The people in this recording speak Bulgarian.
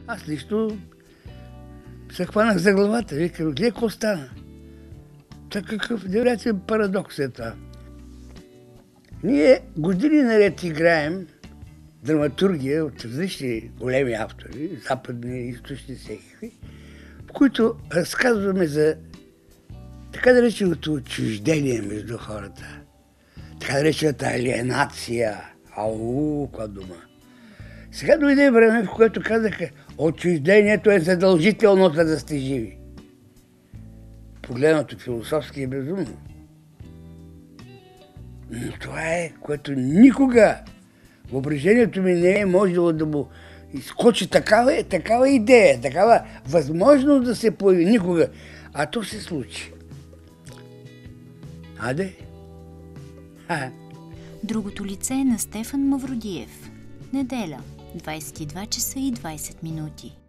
Аз лично се хванах за главата. Викам, гледай какво стана. Какъв невероятен парадокс е това. Ние години наред играем драматургия от различни големи автори, западни, източни, всеки, в които разказваме за така нареченото отчуждение между хората, така наречената алиенация. Каква дума. Сега дойде време, в което казаха, отчуждението е задължително, за да сте живи. Погледнато философски е безумно. Но това е, което никога въображението ми не е можело да му изкочи такава идея, такава възможност да се появи никога. А то се случи. Аде? Другото лице е на Стефан Мавродиев. Неделя, 22 часа и 20 минути.